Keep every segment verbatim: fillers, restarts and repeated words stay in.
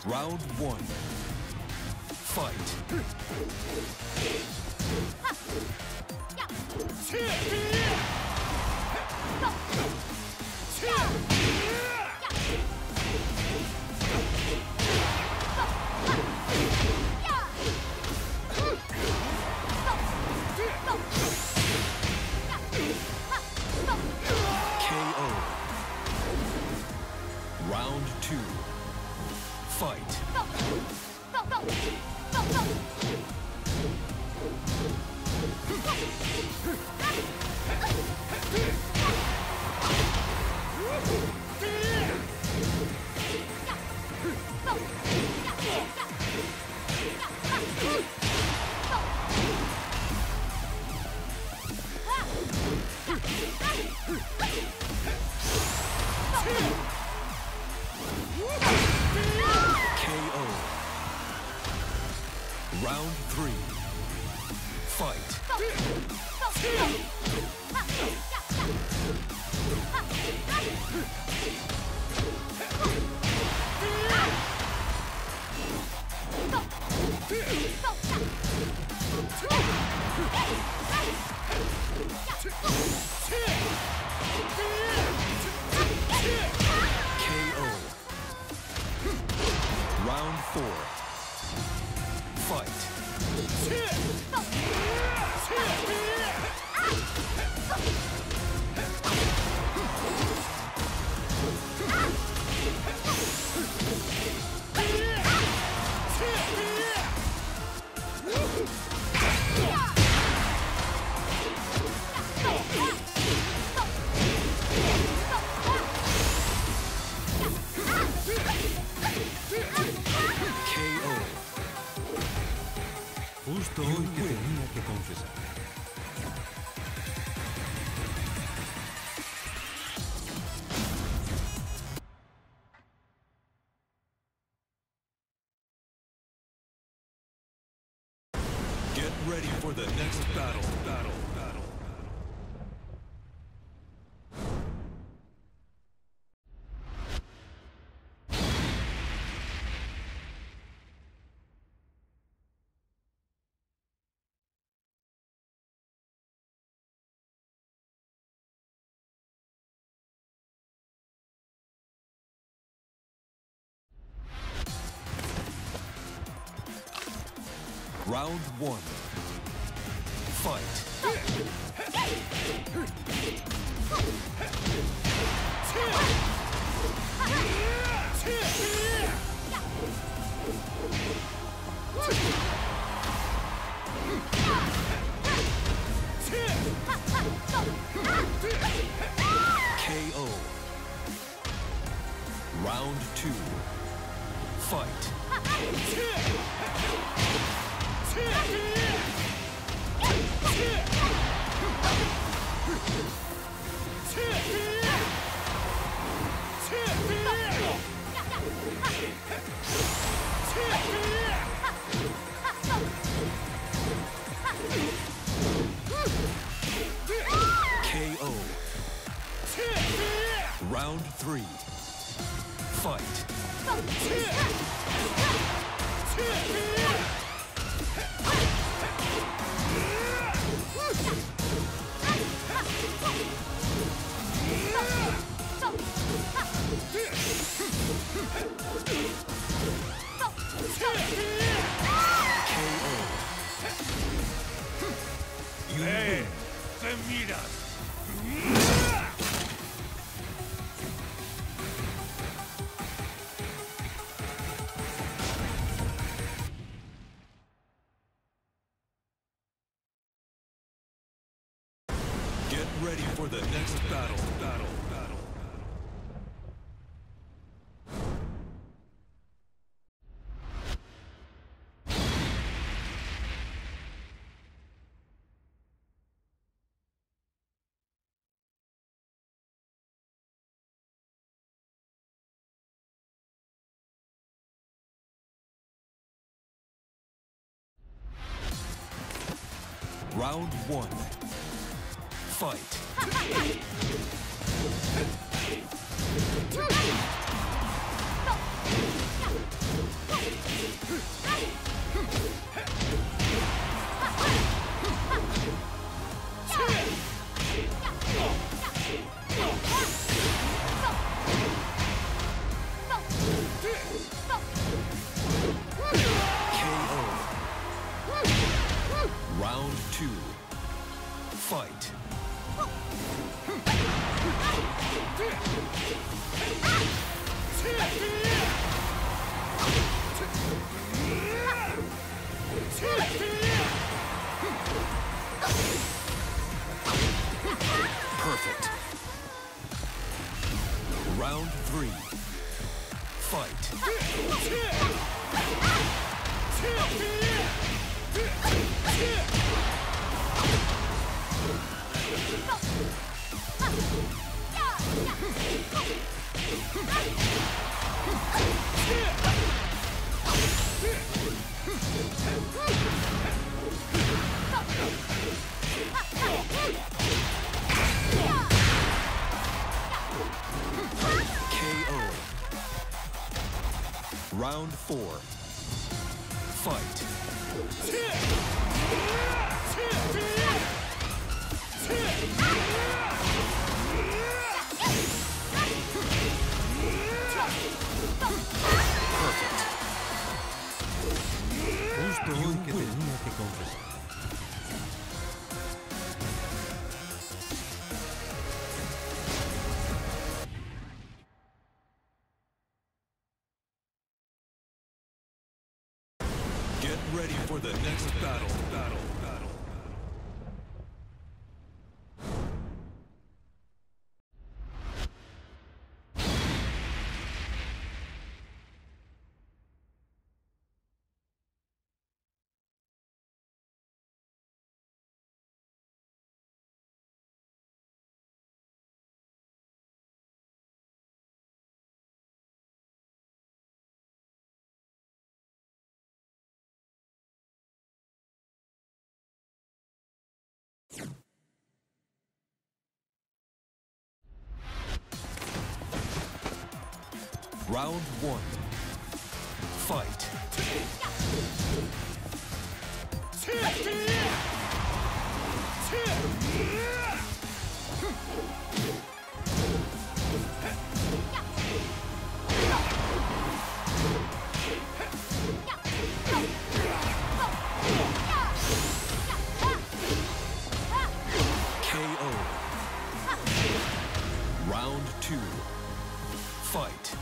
Round one. Fight. K O. Round two. Fight. K O. Round three. Fight. K O. Round four. Fight. K O. Justo hoy que tenía que confesar. Get ready for the next battle. Battle. Battle. Round one. Fight. K O. Round two. Fight. K O. Round three. Fight. You win. ¡Te miras! Get ready for the next battle. Battle. Battle. Round one. Fight. Round two. Fight. Perfect. Round three. Fight. K O. Round four. Fight. Perfect. Justo hoy que tenía que confesar. Get ready for the next battle. Battle. Battle. Round one. Fight. K O. Round two. Fight.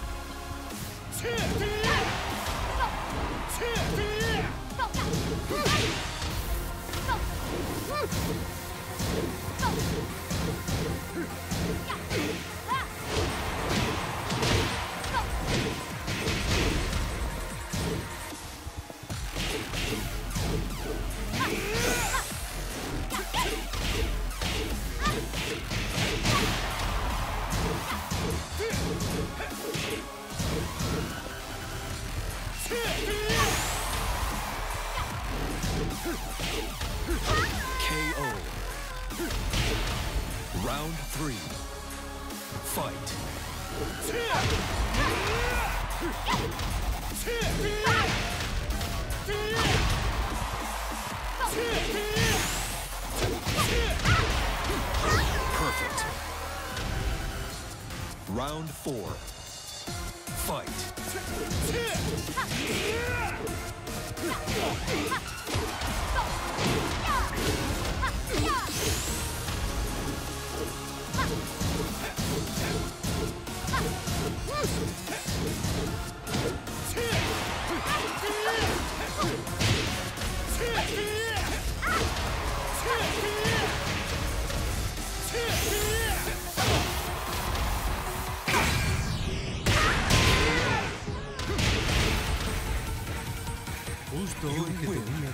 K O. Round three. Fight. Perfect. Round four. Fight. Justo hoy que tenía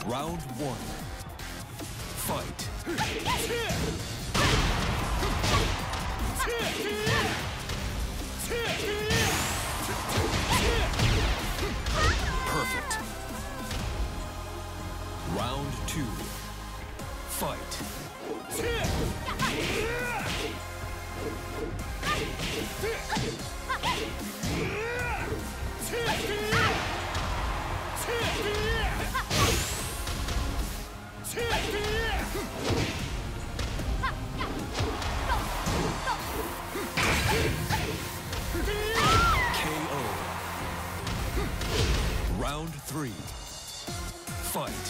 Round one. Fight. Perfect. Round two. Fight. K O. Round three. Fight.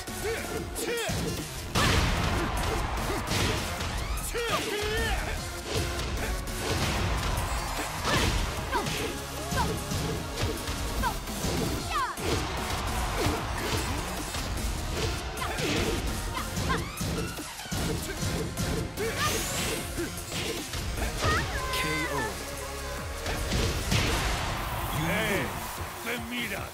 K O. ¡Eh! ¡Me miras!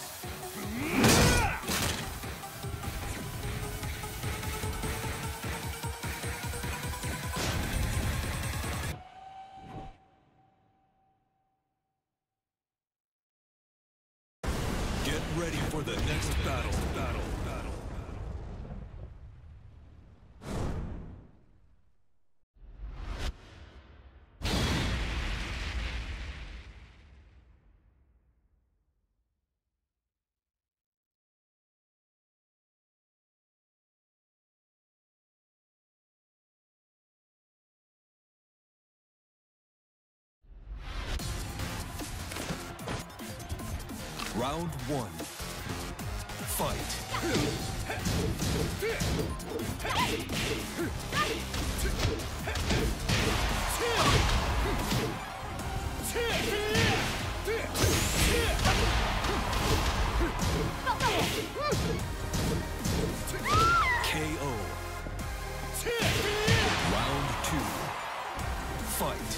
Get ready for the next battle. Battle. Battle. Round one. Fight. K O. Round two. Fight.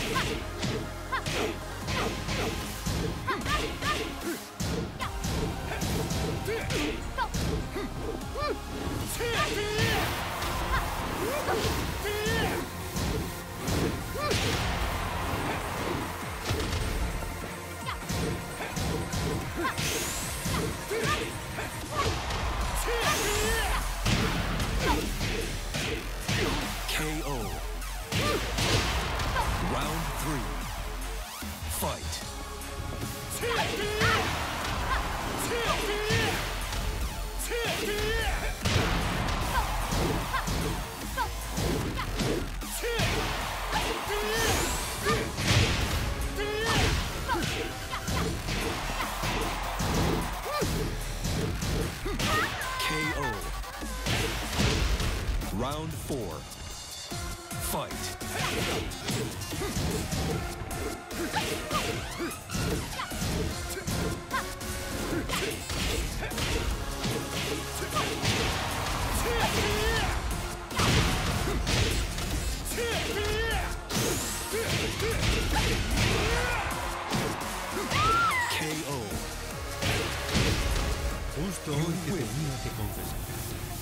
K O. Round three. Fight. K O. Round four. Fight. K O. Justo hoy que tenía que confesar.